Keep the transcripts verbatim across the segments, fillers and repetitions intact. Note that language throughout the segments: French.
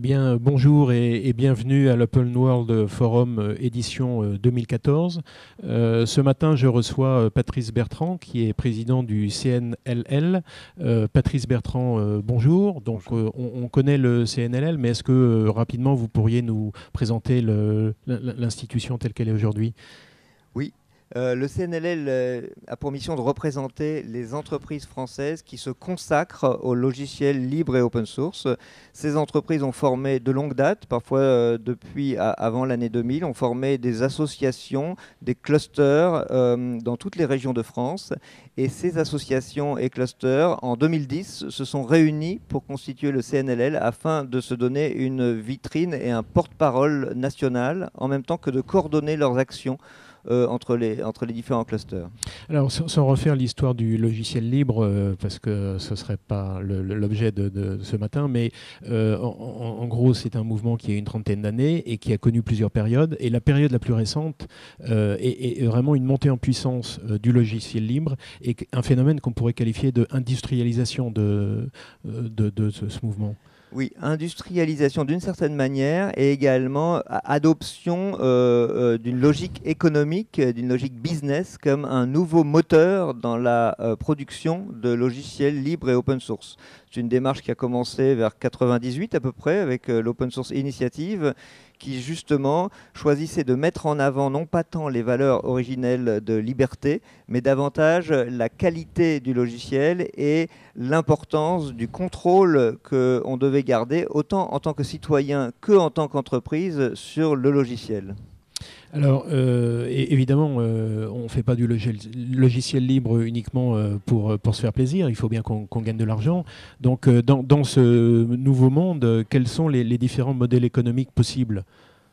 bien, bonjour et, et bienvenue à l'Open World Forum euh, édition euh, deux mille quatorze. Euh, ce matin, je reçois euh, Patrice Bertrand, qui est président du C N L L. Euh, Patrice Bertrand, euh, bonjour. Donc, bonjour. Euh, on, on connaît le C N L L, mais est-ce que euh, rapidement vous pourriez nous présenter l'institution telle qu'elle est aujourd'hui? Oui. Euh, le C N L L euh, a pour mission de représenter les entreprises françaises qui se consacrent aux logiciels libres et open source. Ces entreprises ont formé de longue date, parfois euh, depuis à, avant l'année deux mille, ont formé des associations, des clusters euh, dans toutes les régions de France. Et ces associations et clusters, en deux mille dix, se sont réunis pour constituer le C N L L afin de se donner une vitrine et un porte-parole national, en même temps que de coordonner leurs actions Euh, entre, les, entre les différents clusters. Alors, sans, sans refaire l'histoire du logiciel libre, euh, parce que ce ne serait pas l'objet de, de, de ce matin, mais euh, en, en gros, c'est un mouvement qui a une trentaine d'années et qui a connu plusieurs périodes. Et la période la plus récente euh, est, est vraiment une montée en puissance euh, du logiciel libre et un phénomène qu'on pourrait qualifier d'industrialisation de, de, de ce, ce mouvement. Oui, industrialisation d'une certaine manière et également adoption euh, euh, d'une logique économique, d'une logique business comme un nouveau moteur dans la euh, production de logiciels libres et open source. C'est une démarche qui a commencé vers quatre-vingt-dix-huit à peu près avec euh, l'Open Source Initiative qui justement choisissait de mettre en avant non pas tant les valeurs originelles de liberté, mais davantage la qualité du logiciel et l'importance du contrôle qu'on devait garder autant en tant que citoyen que en tant qu'entreprise sur le logiciel. Alors, euh, et évidemment, euh, on ne fait pas du logiciel, logiciel libre uniquement euh, pour, pour se faire plaisir, il faut bien qu'on qu'on gagne de l'argent. Donc, euh, dans, dans ce nouveau monde, euh, quels sont les, les différents modèles économiques possibles?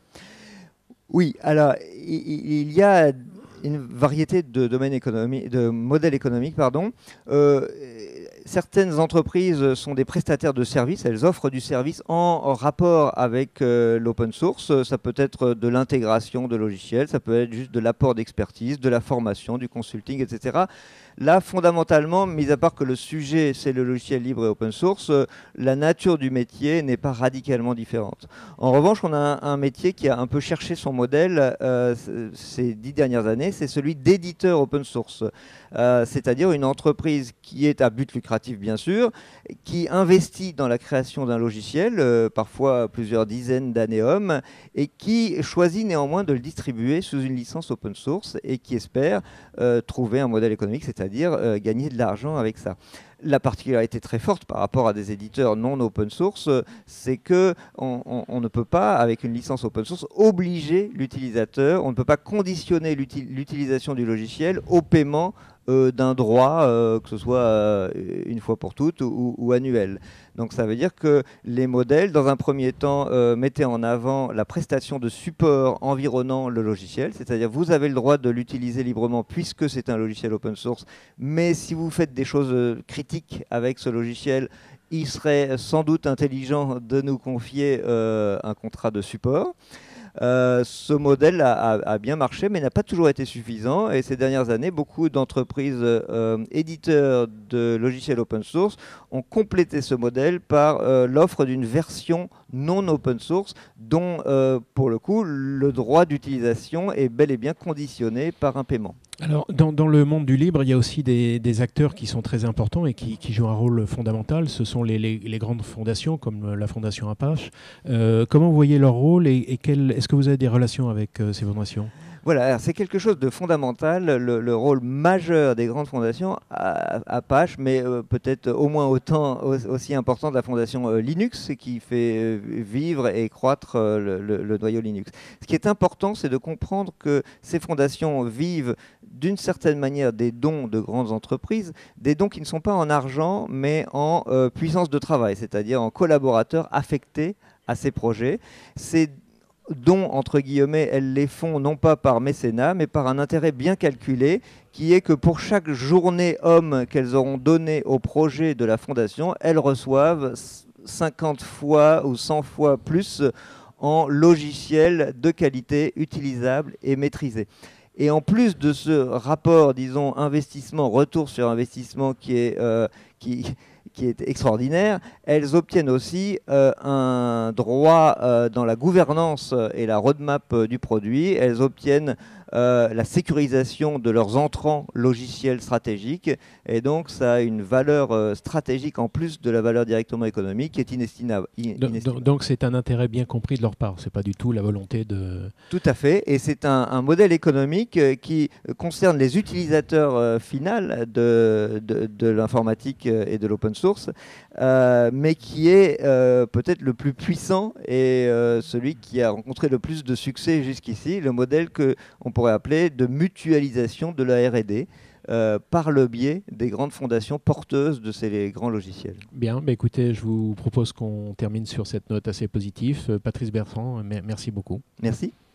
Oui, alors, il, il y a une variété de domaines économiques, de modèles économiques, pardon. Euh, certaines entreprises sont des prestataires de services, elles offrent du service en rapport avec euh, l'open source. Ça peut être de l'intégration de logiciels, ça peut être juste de l'apport d'expertise, de la formation, du consulting, et cetera. Là, fondamentalement, mis à part que le sujet, c'est le logiciel libre et open source, euh, la nature du métier n'est pas radicalement différente. En revanche, on a un, un métier qui a un peu cherché son modèle euh, ces dix dernières années, c'est celui d'éditeur open source. Euh, c'est-à-dire une entreprise qui est à but lucratif, bien sûr, qui investit dans la création d'un logiciel, euh, parfois plusieurs dizaines d'années hommes, et qui choisit néanmoins de le distribuer sous une licence open source et qui espère euh, trouver un modèle économique, c'est-à-dire euh, gagner de l'argent avec ça. La particularité très forte par rapport à des éditeurs non open source, c'est qu'on on, on ne peut pas, avec une licence open source, obliger l'utilisateur, on ne peut pas conditionner l'utilisation du logiciel au paiement euh, d'un droit, euh, que ce soit euh, une fois pour toutes ou, ou annuel. Donc ça veut dire que les modèles, dans un premier temps, euh, mettaient en avant la prestation de support environnant le logiciel, c'est-à-dire vous avez le droit de l'utiliser librement puisque c'est un logiciel open source, mais si vous faites des choses critiques avec ce logiciel, il serait sans doute intelligent de nous confier euh, un contrat de support. Euh, ce modèle a, a, a bien marché, mais n'a pas toujours été suffisant. Et ces dernières années, beaucoup d'entreprises euh, éditeurs de logiciels open source ont complété ce modèle par euh, l'offre d'une version non open source, dont, euh, pour le coup, le droit d'utilisation est bel et bien conditionné par un paiement. Alors, dans, dans le monde du libre, il y a aussi des, des acteurs qui sont très importants et qui, qui jouent un rôle fondamental. Ce sont les, les, les grandes fondations, comme la Fondation Apache. Euh, comment vous voyez leur rôle et, et est-ce que vous avez des relations avec euh, ces fondations ? Voilà, c'est quelque chose de fondamental, le, le rôle majeur des grandes fondations, Apache, mais euh, peut-être au moins autant aussi important de la fondation euh, Linux, qui fait euh, vivre et croître euh, le, le, le noyau Linux. Ce qui est important, c'est de comprendre que ces fondations vivent d'une certaine manière des dons de grandes entreprises, des dons qui ne sont pas en argent, mais en euh, puissance de travail, c'est-à-dire en collaborateurs affectés à ces projets. C'est dont, entre guillemets, elles les font non pas par mécénat, mais par un intérêt bien calculé, qui est que pour chaque journée homme qu'elles auront donnée au projet de la fondation, elles reçoivent cinquante fois ou cent fois plus en logiciels de qualité, utilisables et maîtrisés. Et en plus de ce rapport, disons, investissement, retour sur investissement qui est... Euh, qui, qui est extraordinaire. Elles obtiennent aussi euh, un droit euh, dans la gouvernance et la roadmap euh, du produit. Elles obtiennent euh, la sécurisation de leurs entrants logiciels stratégiques. Et donc, ça a une valeur euh, stratégique en plus de la valeur directement économique qui est inestimable. Donc, donc c'est un intérêt bien compris de leur part. C'est pas du tout la volonté de... Tout à fait. Et c'est un, un modèle économique euh, qui concerne les utilisateurs euh, finaux de, de, de l'informatique et de l'open source, euh, mais qui est euh, peut-être le plus puissant et euh, celui qui a rencontré le plus de succès jusqu'ici, le modèle qu'on pourrait appeler de mutualisation de la R et D. Euh, par le biais des grandes fondations porteuses de ces grands logiciels. Bien, bah écoutez, je vous propose qu'on termine sur cette note assez positive. Euh, Patrice Bertrand, merci beaucoup. Merci.